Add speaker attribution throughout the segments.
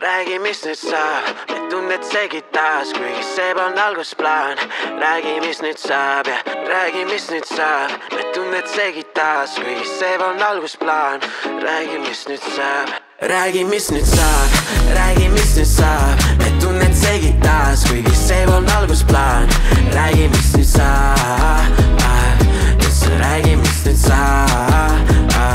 Speaker 1: räägi, mis nüüd saab, need tunded segid taas, kuigi see polnud algusplaan. Räägi, mis nüüd saab ja räägi, mis nüüd saab, need tunded segid taas, kuigi see polnud algusplaan. Räägi, mis nüüd saab, räägi, mis nüüd saab, räägi, mis nüüd saab, need tunded segid taas, kuigi see polnud algusplaan. Räägi, mis nüüd saab, räägi, mis nüüd saab,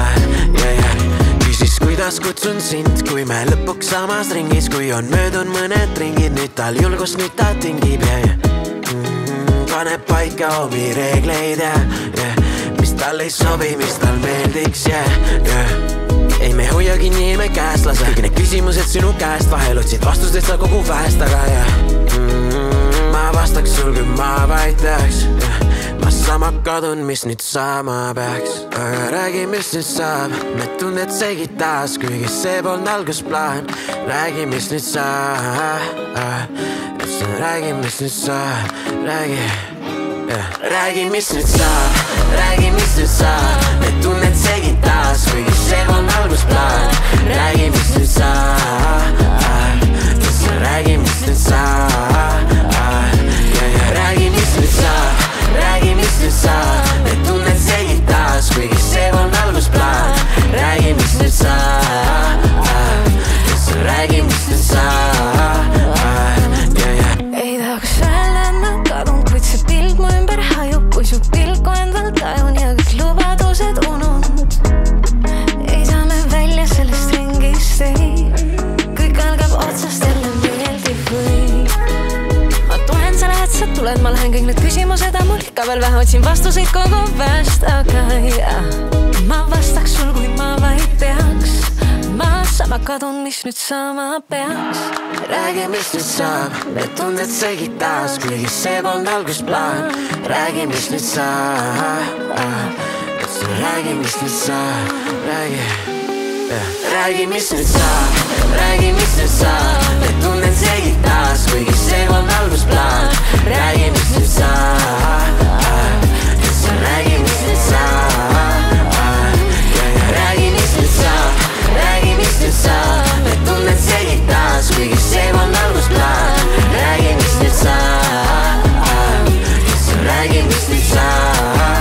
Speaker 1: küsis, kuidas kutsun sind, kui me lõpuks samas ringis, kui on möödun mõned ringid, nüüd tal julgust, nüüd ta tingib paneb paika omi reegleid mis tal ei sobi, mis tal meeldiks ei, me hoia kinni, ei me käest lase kõik need küsimused sinu käest, vahel otsid vastust, et sa kogu väest, aga ma vastaks sul, kui ma vaid teaks ma sama kadun, mis nüüd saama peaks. Aga räägi, mis nüüd saab, need tunded segid taas, kuigi see polnud algusplaan. Räägi, mis nüüd saab, räägi, mis nüüd saab, räägi räägi, mis nüüd saab, räägi, mis nüüd saab, need tunded segid taas, kuigi see polnud algusplaan. Räägi, mis nüüd saab, räägi, mis nüüd saab, räägi, mis nüüd saab, räägi, mis nüüd saab, need tunded segid taas, kuigi see polnud algusplaan. Räägi, mis nüüd saab, räägi, mis nüüd saab,
Speaker 2: ei tahaks öelda, et ma kadun, kuid see pilt mu ümber hajub, kui su pilku endal tajun ja kõik lubadused ununud. Ei saa me välja sellest ringist, ei, kõik algab otsast, jälle meeldib või ma tulen, sa lähed, sa tuled, ma lähen, kõik need küsimused on mul ikka veel vähe, otsin vastuseid kogu väest, aga ma vastaks sul, kui ma vaid teaks, ma sama kadun, mis nüüd saama peaks.
Speaker 1: Räägi, mis nüüd saab, need tunded segid taas, kuigi see polnud algusplaan. Räägi, mis nüüd saab, räägi, mis nüüd saab, räägi, mis nüüd saab, räägi, mis nüüd saab, need tunded segid taas, kuigi see polnud algusplaan. Räägi, mis nüüd saab, räägi, mis nüüd saab, räägi, mis nüüd saab, räägi, mis nüüd saab, need tunded segid taas, kuigi see polnud algusplaan. Räägi, mis nüüd saab, räägi, mis nüüd saab.